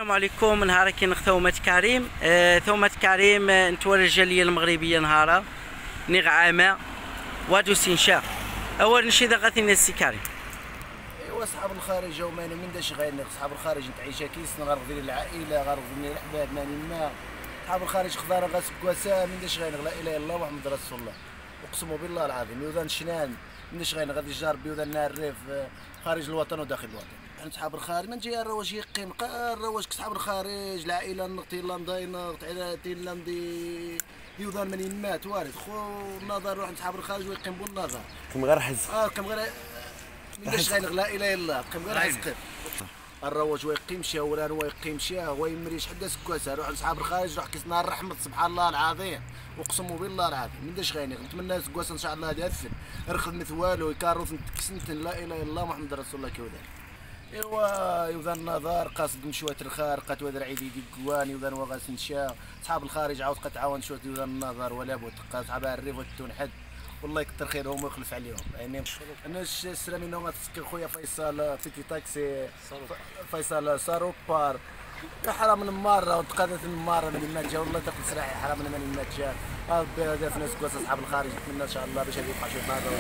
السلام عليكم. نهار كي ثومة كريم ثومة كريم نتورى الجالية المغربية نهارا نيغ عامة وادو سينشا أول نشيد غاثينا السي كريم. ايوا صحاب الخارج ومانا من داش غير صحاب الخارج نتعيش كيس غنرفض العائلة غنرفض الأحباب ماني ما صحاب الخارج خضارة غاسكواسا من داش غير لا إله إلا الله محمد رسول الله أقسم بالله العظيم يوذان شنان من داش غير غادي جار بيوذان نعرف خارج الوطن وداخل الوطن. احنا صحاب الخارج من جاي الرواج يقيم الرواج صحاب الخارج العائله نقطي لانداي نقط عائلتي لاندي يوضان من مات وارد خو النظر روح صحاب الخارج ويقيم بالنظر كم غير حز كم غير ليش غير لا اله الا الله كم غير حزق الرواج ويقيم شي وران ويقيم شي هو يمريش حدا سكواسه روح لصحاب الخارج روح كيس نهار الرحمه سبحان الله العظيم اقسم بالله العظيم من داش غيني نتمنى سكواسه ان شاء الله هذا الفن رخذ مثل والو يكاروث كسنت لا اله الا الله محمد رسول الله كيوذان. ايوا يوذان النظر قاصد مشوات الخار قات وذر عيدي ديكوان يوذان وغاس نشا صحاب الخارج عاود قتعاون شويه يوذان النظر ولا بد صحاب الريف والتون حد والله يكثر خيرهم ويخلف عليهم يعني انا السلام منهم تسكر خويا فيصل فيتي تاكسي فيصل ساروبار حرام من الماره وتقادت الماره من ما جا والله تاكل سراحي حرام من ما جا هذا في ناس كواس اصحاب الخارج نتمنى ان شاء الله باش يبقى شي نهار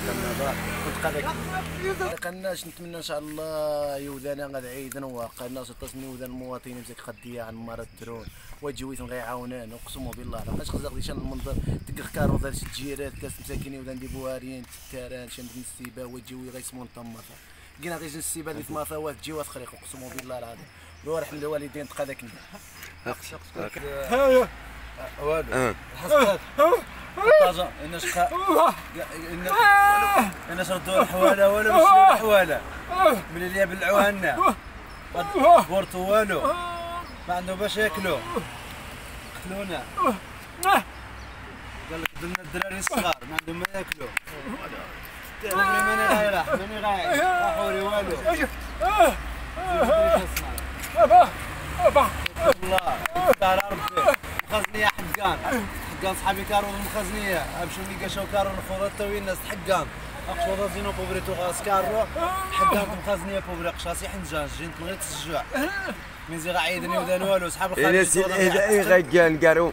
ونتقادك قناش نتمنى ان شاء الله يوذانا غادي عيد نواقع الناس تصني وذا المواطنين مسك خديه عن ماره الدرون وجويتهم غيعاونان اقسم بالله لقاش خزاق ديشان المنظر تلقى كارو دار شي تجيرات كاس مساكين وذا ندي بواريين تكاران شند السيبا وجوي غيسمون طماطا لقينا غير السيبا اللي تماطا وات جي وتخريق اقسم بالله العظيم روح رحم الوالدين تقادك والو حصلت طاجه انا شقا انا شردوا الحواله ولا مش الحواله من اللي يبلعوا لنا بورتو والو ما عنده باش ياكلوا قتلونا قال لك درنا الدراري الصغار ما عندهم ما ياكلوا ماني غايره ماني غاير راحوري والو والله على ربي مخزنيه حقان صحابي كارو المخزنيه امشيو لي كاشو كارو الخضر توي الناس حقان اقصد زينو بوبريتو غاس كارو حقان مخزنيه بوبري قشاسي حنجان جيت بغيت الشجاع من زي غايدني ودان والو صحاب الخارج اي غيان كارو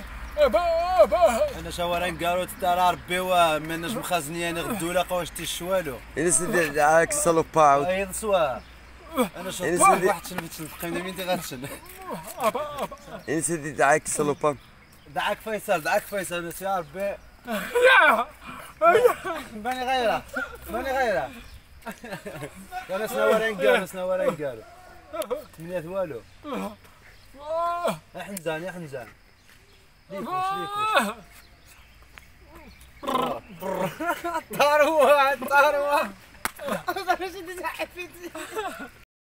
انا شوارين كارو ترى ربي ومناش مخزنيه نغدو لا قواش تيشوالو انا سيدي دعاك الصلوبا اي صوا انا شوف واحد شنو قيمه مين غاتشن انا سيدي دعاك الصلوبا دعاك فيصل بس يا ربي ماني غيره انا سنورين قالوا تمنيات والو يا حنزان ليكوش طاروا